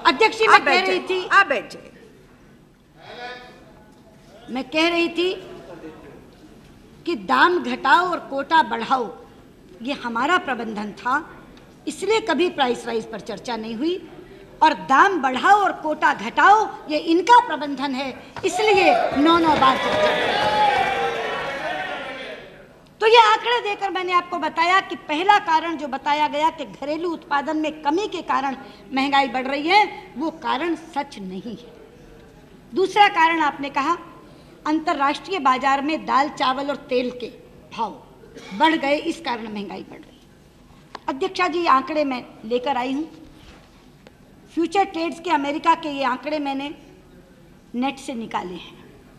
अध्यक्ष जी, मैं कह रही थी, आप बैठिए। मैं कह रही थी कि दाम घटाओ और कोटा बढ़ाओ ये हमारा प्रबंधन था, इसलिए कभी प्राइस राइज पर चर्चा नहीं हुई, और दाम बढ़ाओ और कोटा घटाओ ये इनका प्रबंधन है, इसलिए 9 बार चर्चा हुई। तो ये आंकड़े देकर मैंने आपको बताया कि पहला कारण जो बताया गया कि घरेलू उत्पादन में कमी के कारण महंगाई बढ़ रही है, वो कारण सच नहीं है। दूसरा कारण आपने कहा अंतर्राष्ट्रीय बाजार में दाल, चावल और तेल के भाव बढ़ गए, इस कारण महंगाई बढ़ रही है। अध्यक्षा जी, ये आंकड़े मैं लेकर आई हूं, फ्यूचर ट्रेड्स के अमेरिका के ये आंकड़े मैंने नेट से निकाले हैं।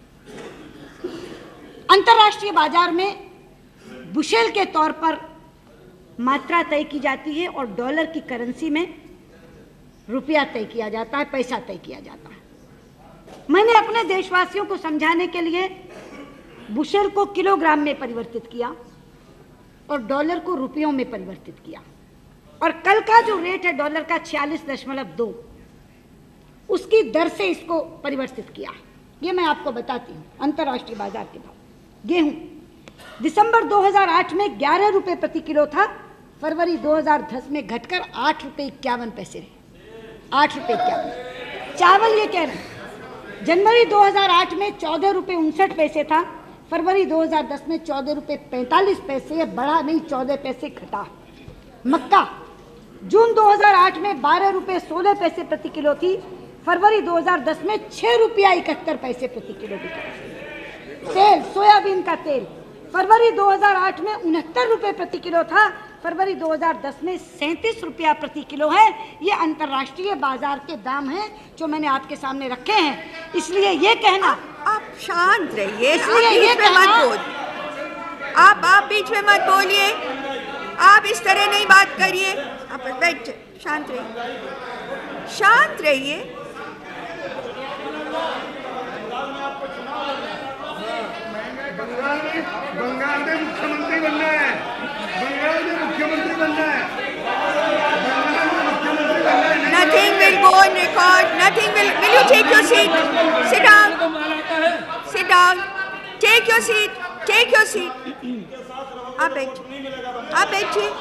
अंतर्राष्ट्रीय बाजार में बुशेल के तौर पर मात्रा तय की जाती है और डॉलर की करेंसी में रुपया तय किया जाता है, पैसा तय किया जाता है। मैंने अपने देशवासियों को समझाने के लिए बुशेल को किलोग्राम में परिवर्तित किया और डॉलर को रुपयों में परिवर्तित किया, और कल का जो रेट है डॉलर का 46.2, उसकी दर से इसको परिवर्तित किया। ये मैं आपको बताती हूँ अंतर्राष्ट्रीय बाजार के भाव। गेहूं दिसंबर 2008 में 11 रुपये प्रति किलो था, फरवरी 2010 में घटकर 8 रुपये 51 पैसे रहे, 8 रुपये 51। चावल ये कह रहे हैं जनवरी 2008 में 14 रुपये 59 पैसे था, फरवरी 2010 में 14 रुपये 45 पैसे, बढ़ा नहीं, 14 पैसे घटा। मक्का जून 2008 में 12 रुपये 16 पैसे प्रति किलो थी, फरवरी 2010 में 6 रुपया 71 पैसे प्रति किलो बिका। तेल, सोयाबीन का तेल फरवरी 2008 में 69 रुपये प्रति किलो था, फरवरी 2010 में 37 रुपया प्रति किलो है। ये अंतर्राष्ट्रीय बाजार के दाम हैं जो मैंने आपके सामने रखे हैं। इसलिए ये कहना, आप शांत रहिए, इसलिए ये आप बीच में मत बोलिए, आप इस तरह नहीं बात करिए, आप बैठ, शांत रहिए, शांत रहिए। बंगाल में मुख्यमंत्री बनना है, बंगाल में मुख्यमंत्री बनना है, बंगाल में मुख्यमंत्री बनना है। Nothing will go on record. Nothing will you take your seat? Sit down. Sit down. Take your seat. Take your seat. आप बैठिए, आप बैठिए,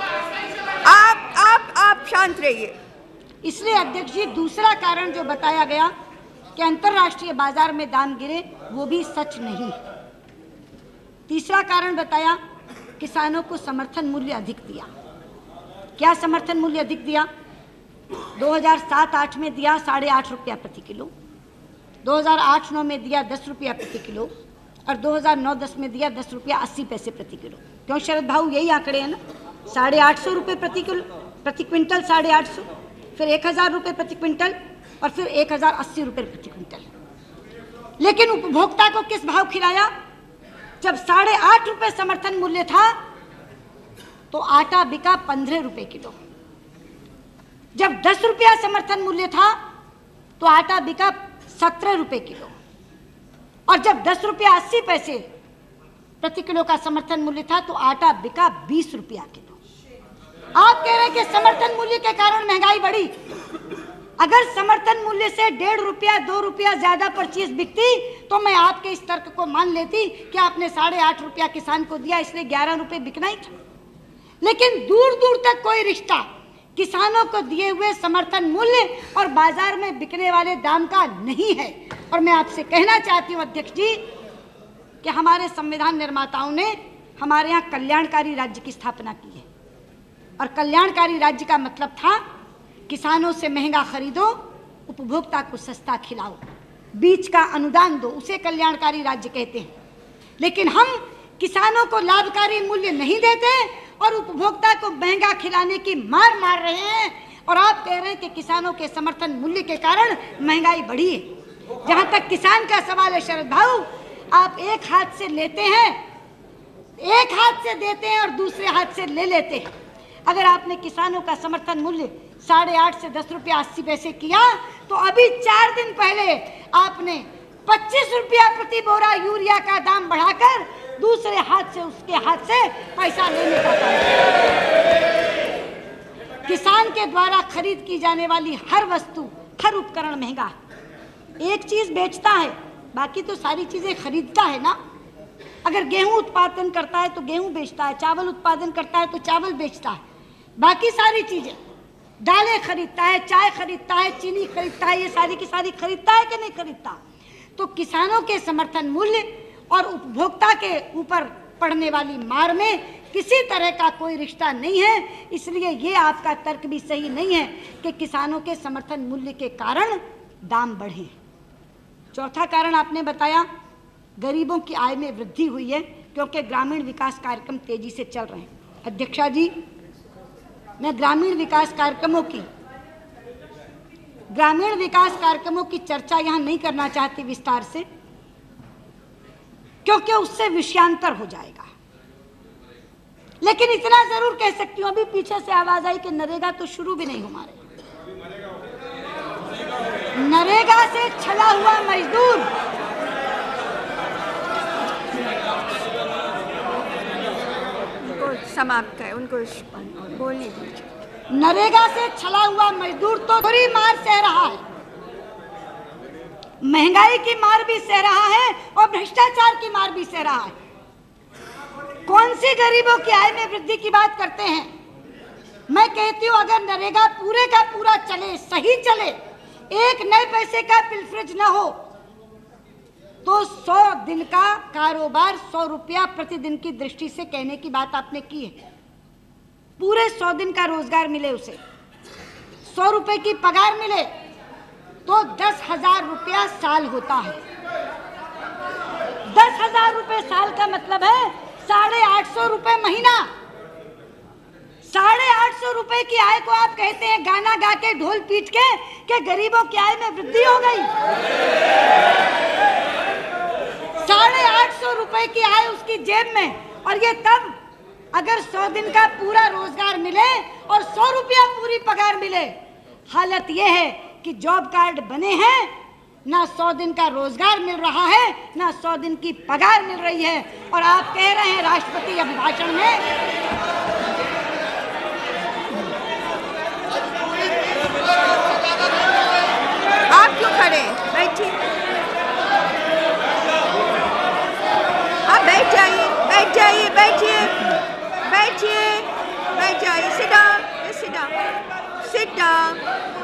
आप शांत रहिए। इसलिए अध्यक्ष जी, दूसरा कारण जो बताया गया कि अंतर्राष्ट्रीय बाजार में दाम गिरे, वो भी सच नहीं। तीसरा कारण बताया किसानों को समर्थन मूल्य अधिक दिया। क्या समर्थन मूल्य अधिक दिया? 2007-8 में दिया 8.5 रुपया प्रति किलो, 2008-9 में दिया 10 रुपया प्रति किलो, और 2009-10 में दिया 10 रुपया 80 पैसे प्रति किलो। क्यों शरद भाऊ, यही आंकड़े हैं ना? 850 रुपये प्रति किलो, प्रति क्विंटल 850, फिर 1000 रुपये प्रति क्विंटल, और फिर 1080 रुपये प्रति क्विंटल। लेकिन उपभोक्ता को किस भाव खिलाया? जब 8.5 रुपये समर्थन मूल्य था तो आटा बिका 15 रुपये किलो। जब 10 रुपया समर्थन मूल्य था तो आटा बिका 17 रुपये किलो, और जब 10 रुपया 80 पैसे प्रति किलो का समर्थन मूल्य था तो आटा बिका 20 रुपया किलो। आप कह रहे हैं कि समर्थन मूल्य के कारण महंगाई बढ़ी। अगर समर्थन मूल्य से 1.5 रुपया 2 रुपया ज्यादा पर चीज बिकती तो मैं आपके इस तर्क को मान लेती कि आपने 8.5 रुपया किसान को दिया, इसलिए 11 रुपये बिकना ही था। लेकिन दूर दूर तक कोई रिश्ता किसानों को दिए हुए समर्थन मूल्य और बाजार में बिकने वाले दाम का नहीं है। और मैं आपसे कहना चाहती हूँ अध्यक्ष जी कि हमारे संविधान निर्माताओं ने हमारे यहाँ कल्याणकारी राज्य की स्थापना की है, और कल्याणकारी राज्य का मतलब था किसानों से महंगा खरीदो, उपभोक्ता को सस्ता खिलाओ, बीच का अनुदान दो, उसे कल्याणकारी राज्य कहते हैं। लेकिन हम किसानों को लाभकारी मूल्य नहीं देते और उपभोक्ता को महंगा खिलाने की मार मार रहे हैं, और आप कह रहे हैं कि किसानों के समर्थन मूल्य के कारण महंगाई बढ़ी है। जहां तक किसान का सवाल है शरद भाऊ, आप एक हाथ से लेते हैं, एक हाथ से देते हैं और दूसरे हाथ से ले लेते हैं। अगर आपने किसानों का समर्थन मूल्य 8.5 से 10 रुपया 80 पैसे किया तो अभी 4 दिन पहले आपने 25 रुपया प्रति बोरा यूरिया का दाम बढ़ाकर दूसरे हाथ से उसके हाथ से पैसा लेने का काम। किसान के द्वारा खरीद की जाने वाली हर वस्तु, हर उपकरण महंगा है। एक चीज बेचता है, बाकी तो सारी चीजें खरीदता है ना। अगर गेहूं उत्पादन करता है तो गेहूं बेचता है, चावल उत्पादन करता है तो चावल बेचता है, बाकी सारी चीजें, दालें खरीदता है, चाय खरीदता है, चीनी खरीदता है, ये सारी की सारी खरीदता है कि नहीं खरीदता। तो किसानों के समर्थन मूल्य और उपभोक्ता के ऊपर पड़ने वाली मार में किसी तरह का कोई रिश्ता नहीं है। इसलिए ये आपका तर्क भी सही नहीं है कि किसानों के समर्थन मूल्य के कारण दाम बढ़े। चौथा कारण आपने बताया, गरीबों की आय में वृद्धि हुई है क्योंकि ग्रामीण विकास कार्यक्रम तेजी से चल रहे हैं। अध्यक्षा जी, मैं ग्रामीण विकास कार्यक्रमों की चर्चा यहां नहीं करना चाहती विस्तार से, क्योंकि उससे विषयांतर हो जाएगा। लेकिन इतना जरूर कह सकती हूं, अभी पीछे से आवाज आई कि नरेगा तो शुरू भी नहीं हमारे। नरेगा से छला हुआ मजदूर, उनको समाप्त है, उनको बोलने दीजिए। नरेगा से छला हुआ मजदूर तो बुरी मार सह रहा है, महंगाई की मार भी सह रहा है और भ्रष्टाचार की मार भी सह रहा है। कौन सी गरीबों की आय में वृद्धि की बात करते हैं? मैं कहती हूं अगर नरेगा पूरे का पूरा चले, सही चले, एक नए पैसे का पिलफ्रेज न हो, तो 100 दिन का कारोबार 100 रुपया प्रतिदिन की दृष्टि से कहने की बात आपने की है। पूरे 100 दिन का रोजगार मिले उसे, 100 रुपए की पगार मिले, तो 10,000 रुपया साल होता है। 10,000 रुपए साल का मतलब है 850 रुपए महीना। 850 रुपए की आय को आप कहते हैं गाना गा के, ढोल पीट के, कि गरीबों की आय में वृद्धि हो गई। 850 रुपए की आय उसकी जेब में, और ये तब अगर 100 दिन का पूरा रोजगार मिले और 100 रुपया पूरी पगार मिले। हालत यह है कि जॉब कार्ड बने हैं, ना 100 दिन का रोजगार मिल रहा है, ना 100 दिन की पगार मिल रही है, और आप कह रहे हैं राष्ट्रपति अभिभाषण में आप क्यों खड़े? बैठिए, आप बैठ जाइए, बैठ जाइए, बैठिए, बैठिए, बैठ जाइए। Sit down, sit down, sit down.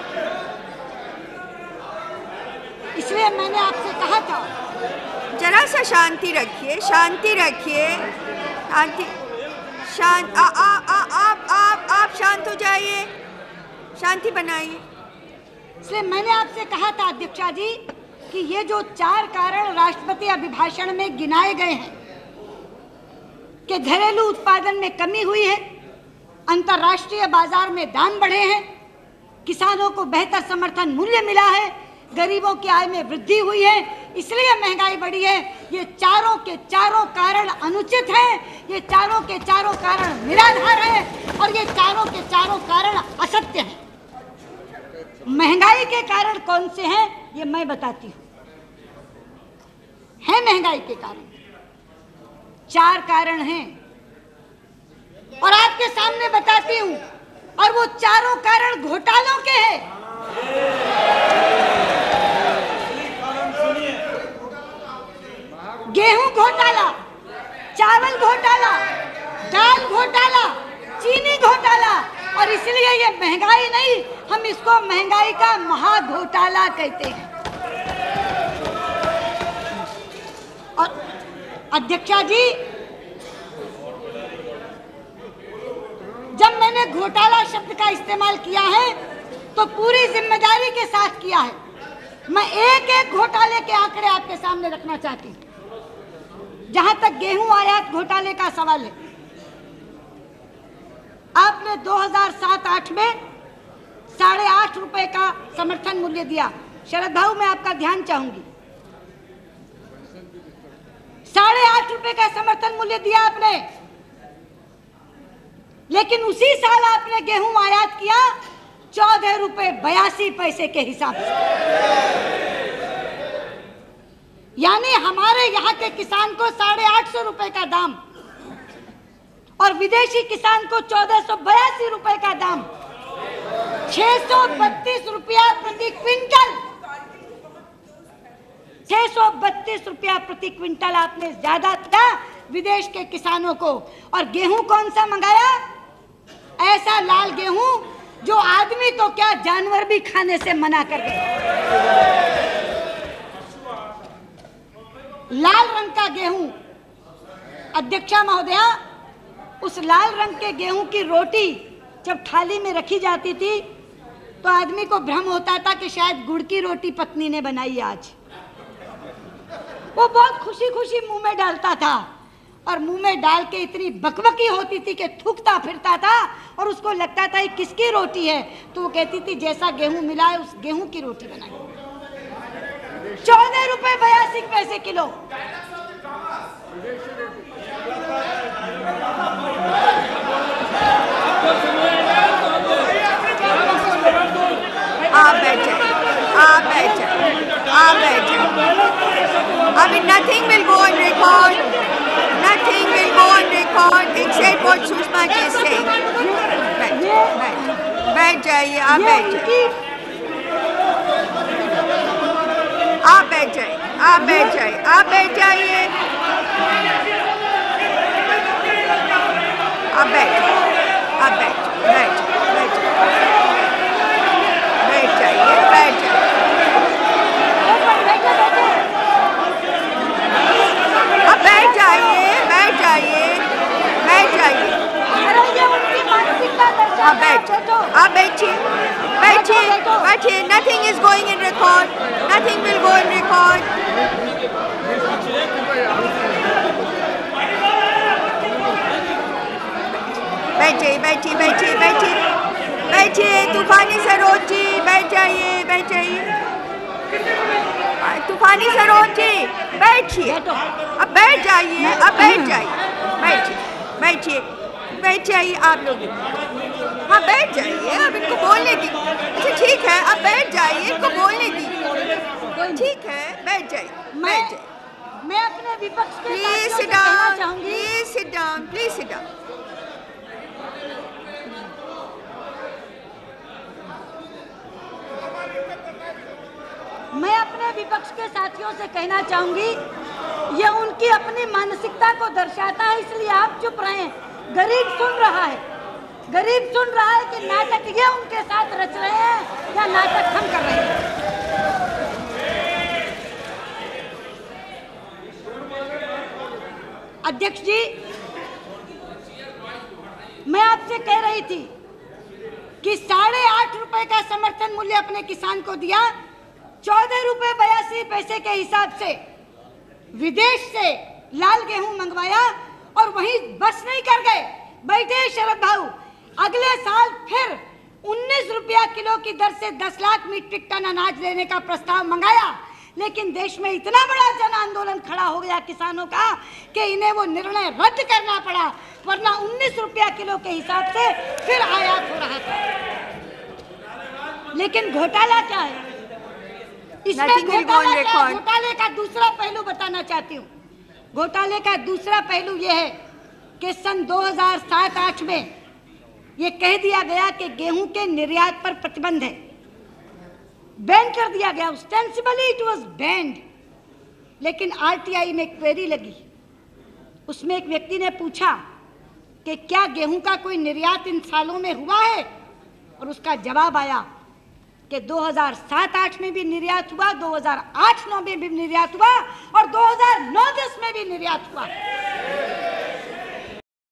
इसलिए मैंने आपसे कहा था जरा सा शांति रखिए, शांति रखिए, शांति, शांत। आप शांत हो जाइए, शांति बनाइए। इसलिए मैंने आपसे कहा था अध्यक्षा जी कि ये जो 4 कारण राष्ट्रपति अभिभाषण में गिनाए गए हैं कि घरेलू उत्पादन में कमी हुई है, अंतर्राष्ट्रीय बाजार में दाम बढ़े हैं, किसानों को बेहतर समर्थन मूल्य मिला है, गरीबों की आय में वृद्धि हुई है, इसलिए महंगाई बढ़ी है। ये चारों के चारों कारण अनुचित हैं, ये चारों के चारों कारण निराधार हैं, और ये चारों के चारों कारण असत्य हैं। महंगाई के कारण कौन से हैं ये मैं बताती हूँ। है महंगाई के कारण 4 कारण हैं, और आपके सामने बताती हूँ, और वो चारों कारण घोटालों के हैं। गेहूं घोटाला, चावल घोटाला, दाल घोटाला, चीनी घोटाला, और इसलिए ये महंगाई नहीं, हम इसको महंगाई का महाघोटाला कहते हैं। और अध्यक्षा जी, जब मैंने घोटाला शब्द का इस्तेमाल किया है तो पूरी जिम्मेदारी के साथ किया है। मैं एक एक घोटाले के आंकड़े आपके सामने रखना चाहती हूँ। जहां तक गेहूं आयात घोटाले का सवाल है, आपने 2007-8 में 8.5 रुपए का समर्थन मूल्य दिया। शरद भाऊ, मैं आपका ध्यान चाहूंगी, 8.5 रुपए का समर्थन मूल्य दिया आपने, लेकिन उसी साल आपने गेहूं आयात किया 14 रुपए 82 पैसे के हिसाब से। यानी हमारे यहाँ के किसान को 850 रुपए का दाम और विदेशी किसान को 1482 रुपए का दाम। 632 रुपया प्रति क्विंटल, 632 रुपया प्रति क्विंटल आपने ज्यादा दिया विदेश के किसानों को। और गेहूं कौन सा मंगाया? ऐसा लाल गेहूं जो आदमी तो क्या जानवर भी खाने से मना कर दे। लाल रंग का गेहूं, अध्यक्षा महोदया, उस लाल रंग के गेहूं की रोटी जब थाली में रखी जाती थी तो आदमी को भ्रम होता था कि शायद गुड़ की रोटी पत्नी ने बनाई आज। वो बहुत खुशी खुशी मुंह में डालता था और मुंह में डाल के इतनी बकबकी होती थी कि थूकता फिरता था और उसको लगता था ये किसकी रोटी है, तो वो कहती थी जैसा गेहूं मिला है उस गेहूं की रोटी बनाई। 14 रुपए 82 पैसे किलो। आप बैठे, आप बैठे, आप बैठे। अभी nothing will go on record, nothing will go on record except what Sushma ji is saying. बैठ जाइए, आप बैठ जाइए, आप बैठ जाइए, आप बैठ जाइए, आप बैठ जाइए, आप बैठ, आप बैठ, बैठ, बैठ, बैठ जाइए, बैठ जाइए, अब बैठ जाइए, बैठ जाइए, बैठ जाइए। आप बैठिए, बैठिए, बैठिए। Nothing is going in record. Nothing will go in record. बैठिए, बैठिए, बैठिए, बैठिए, बैठिए। तूफानी सरोज जी बैठ जाइए, बैठ जाइए। तूफानी सरोज जी बैठिए, अब बैठ जाइए, अब बैठ जाइए, बैठिए, बैठिए, बैठ जाइए आप लोग। हाँ बैठ जाइए, अब इनको बोलने दी। अच्छा ठीक है, अब बैठ जाइए, इनको बोलने दी। ठीक है, बैठ जाइए, बैठ जाइए। मैं अपने विपक्ष के प्लीज साथियों से सिट कहना डाउन, चाहूंगी, please sit down, please sit down. मैं अपने विपक्ष के साथियों से कहना चाहूंगी, ये उनकी अपनी मानसिकता को दर्शाता है, इसलिए आप चुप रहें। गरीब सुन रहा है, गरीब सुन रहा है कि नाटक ये उनके साथ रच रहे हैं या नाटक हम कर रहे हैं। अध्यक्ष जी, मैं आपसे कह रही थी कि 8.5 रुपए का समर्थन मूल्य अपने किसान को दिया, 14 रुपए 82 पैसे के हिसाब से विदेश से लाल गेहूं मंगवाया और वहीं बस नहीं कर गए, बैठे शरद भाऊ, अगले साल फिर 19 रुपया किलो की दर से 10 लाख मीट्रिक टन अनाज लेने का प्रस्ताव मंगाया। लेकिन देश में इतना बड़ा जन आंदोलन खड़ा हो गया किसानों का कि इन्हें वो निर्णय रद्द करना पड़ा, वरना 19 रुपया किलो के हिसाब से फिर आयात हो रहा था। लेकिन घोटाला क्या है? इसमें घोटाले का दूसरा पहलू बताना चाहती हूँ। घोटाले का दूसरा पहलू यह है कि सन 2007-8 में ये कह दिया गया कि गेहूं के निर्यात पर प्रतिबंध है, बैन कर दिया गया, ऑस्टेंसिबली इट वाज बैंड। लेकिन आरटीआई में क्वेरी लगी, उसमें एक व्यक्ति ने पूछा कि क्या गेहूं का कोई निर्यात इन सालों में हुआ है, और उसका जवाब आया कि 2007-8 में भी निर्यात हुआ, 2008-9 में भी निर्यात हुआ और 2009-10 में भी निर्यात हुआ।